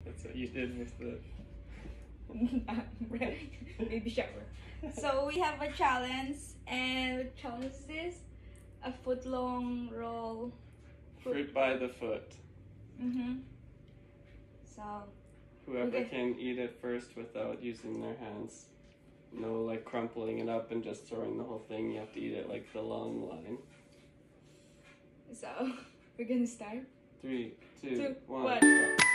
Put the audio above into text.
That's what you did with the... Baby shower. So we have a challenge, and what challenge is this? A foot-long roll. Fruit by the foot. So whoever can eat it first without using their hands. No, like crumpling it up and just throwing the whole thing. You have to eat it like the long line. So we're gonna start. 3, 2, 1. Go.